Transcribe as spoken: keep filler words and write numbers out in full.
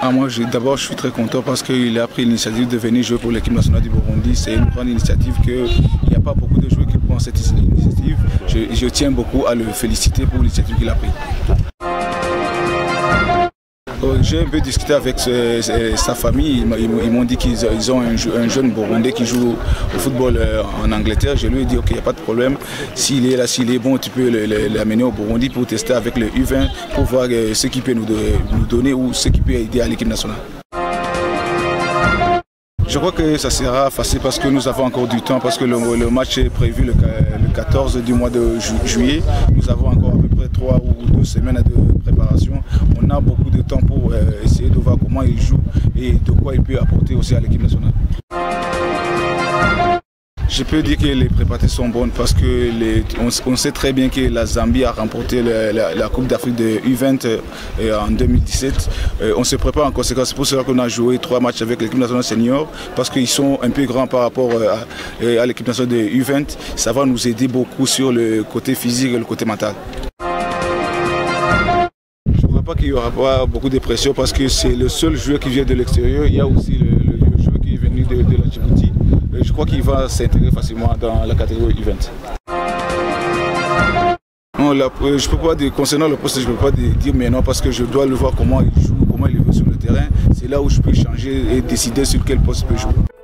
Ah, moi, d'abord, je suis très content parce qu'il a pris l'initiative de venir jouer pour l'équipe nationale du Burundi. C'est une grande initiative qu'il n'y a pas beaucoup de joueurs qui prennent cette initiative. Je, je tiens beaucoup à le féliciter pour l'initiative qu'il a prise. J'ai un peu discuté avec sa famille, ils m'ont dit qu'ils ont un jeune Burundais qui joue au football en Angleterre. Je lui ai dit ok, il n'y a pas de problème, s'il est là, s'il est bon, tu peux l'amener au Burundi pour tester avec le U vingt, pour voir ce qu'il peut nous donner ou ce qui peut aider à l'équipe nationale. Je crois que ça sera facile parce que nous avons encore du temps, parce que le, le match est prévu le, le quatorze du mois de ju juillet. Nous avons encore à peu près trois ou deux semaines de préparation. On a beaucoup de temps pour euh, essayer de voir comment il joue et de quoi il peut apporter aussi à l'équipe nationale. Je peux dire que les préparatifs sont bonnes parce que les, on, on sait très bien que la Zambie a remporté le, la, la Coupe d'Afrique de U vingt euh, en deux mille dix-sept. Euh, on se prépare en conséquence. C'est pour cela qu'on a joué trois matchs avec l'équipe nationale senior parce qu'ils sont un peu grands par rapport à, à l'équipe nationale de U vingt. Ça va nous aider beaucoup sur le côté physique et le côté mental. Je ne crois pas qu'il y aura pas beaucoup de pression parce que c'est le seul joueur qui vient de l'extérieur. Il y a aussi le, le joueur qui est venu de, de la Djibouti. Je crois qu'il va s'intégrer facilement dans la catégorie U vingt. Non, la, je peux pas dire, concernant le poste, je ne peux pas dire mais non parce que je dois le voir comment il joue, comment il est sur le terrain. C'est là où je peux changer et décider sur quel poste je peux jouer.